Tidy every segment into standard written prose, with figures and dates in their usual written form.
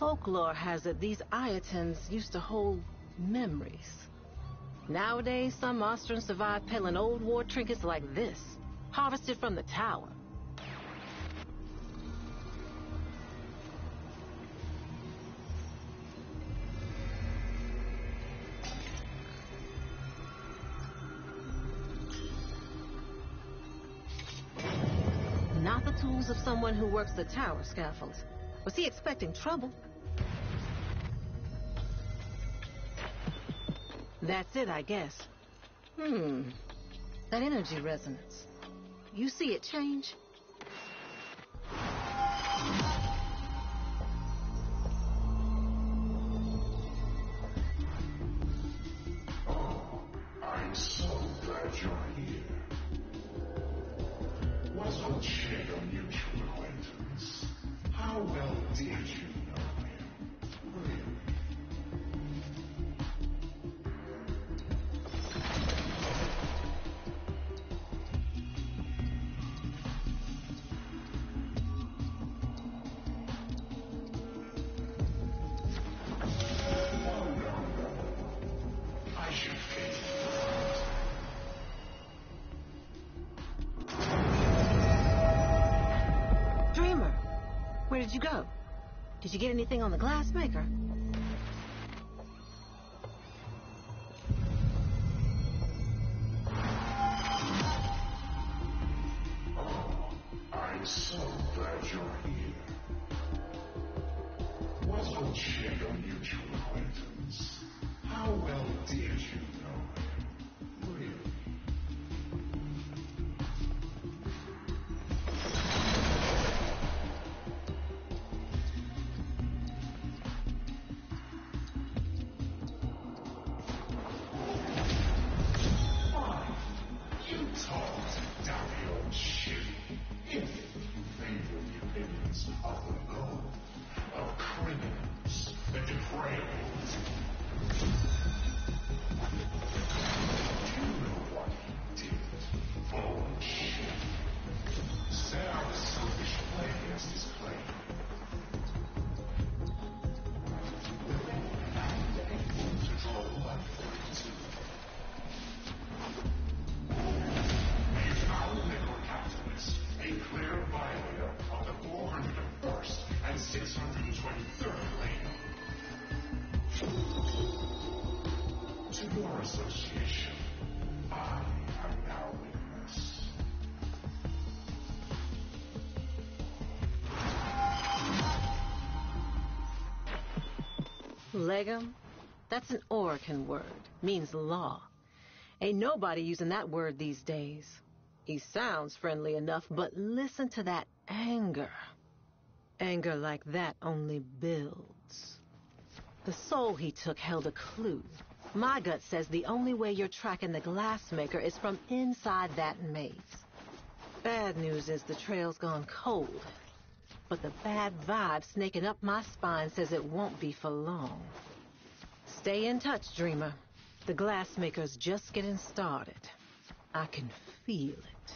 Folklore has it these Ayatans used to hold memories. Nowadays, some Austrians survive peddling old war trinkets like this, harvested from the tower. Not the tools of someone who works the tower scaffolds. Was he expecting trouble? That's it, I guess. That energy resonance. You see it change? I'm so glad you're here. Was O'Shea a mutual acquaintance? How well did you know him? Really? I should pay Dreamer, where did you go? Did you get anything on the glassmaker? I'm so glad you're here. Was O'Shea a mutual acquaintance? How well did you know him? Really? Fine. You talked down the old shit. If you favor the opinions of the low, of criminals, the depraved. Do you know what he did? Bullshit. Set out a selfish play against his claim. And able to draw blood for it. A foul liquor capitalist, a clear violator of the 401st and 623rd lane. To your association, I am now witness. Legum? That's an Orokin word. Means law. Ain't nobody using that word these days. He sounds friendly enough, but listen to that anger. Anger like that only builds. The soul he took held a clue. My gut says the only way you're tracking the glassmaker is from inside that maze. Bad news is the trail's gone cold. But the bad vibe snaking up my spine says it won't be for long. Stay in touch, Dreamer. The glassmaker's just getting started. I can feel it.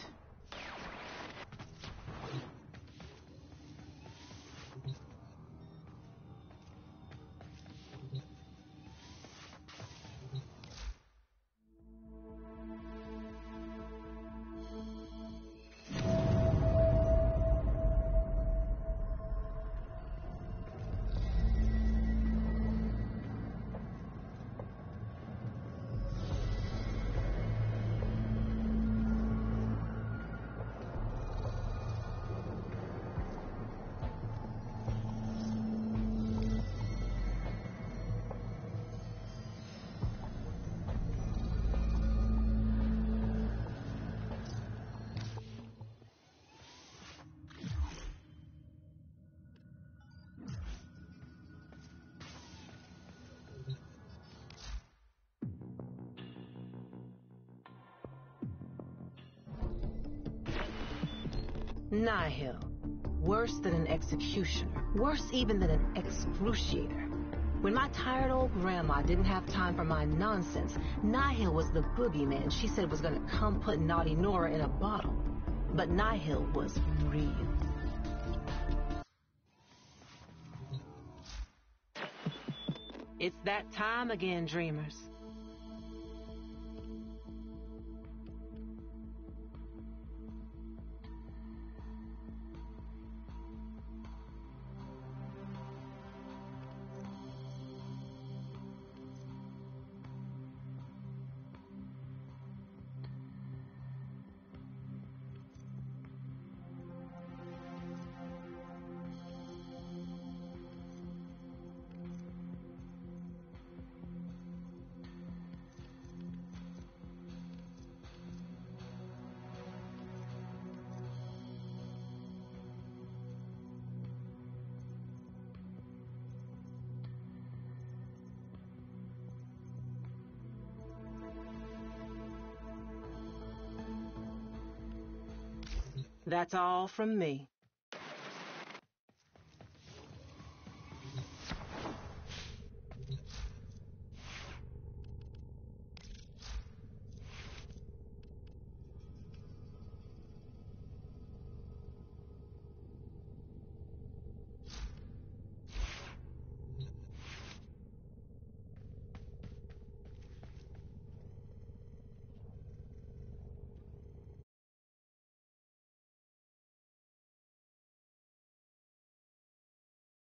Nihil. Worse than an executioner. Worse even than an excruciator. When my tired old grandma didn't have time for my nonsense, Nihil was the boogeyman she said was gonna come put naughty Nora in a bottle. But Nihil was real. It's that time again, dreamers. That's all from me.